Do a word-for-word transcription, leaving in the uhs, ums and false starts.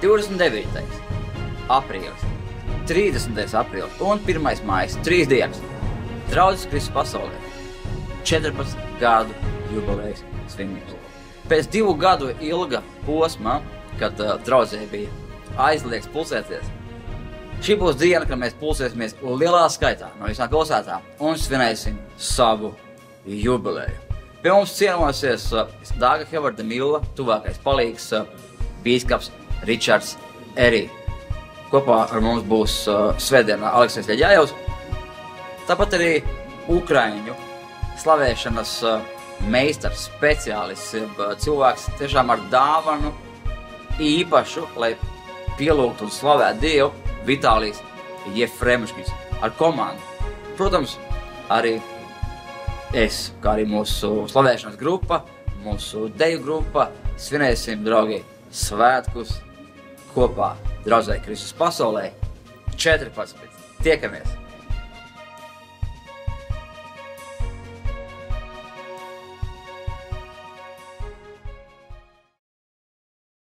divdesmit devītais aprīlis, trīsdesmitais aprīlis un pirmais mājas, trīs dienas. Draudzes Kristus pasaulē, četrpadsmit gadu jubilejas svinības. Pēc divu gadu ilga posma, kad uh, draudzē bija aizliegts pulsēties, šī būs diena, kad mēs pulsēsimies lielā skaitā no visām pilsētām un svinēsim savu jubileju. Pie mums ciemosies uh, Dāga Hevarda Milla, tuvākais palīgs, uh, bīskaps Ričards Erī. Kopā ar mums būs uh, svētdienā Aleksējs Ļeģājovs, tāpat arī Ukraiņu slavēšanas uh, meistars, speciālists, uh, cilvēks tiešām ar dāvanu īpašu, lai pielūgtu un slavētu Dievu, Vitālijs Jefremuškis ar komandu. Protams, arī es, kā arī mūsu slavēšanas grupa, mūsu deju grupa, svinēsim, draugi, svētkus kopā Draudzē Kristus pasaulē četrpadsmit. Tiekamies!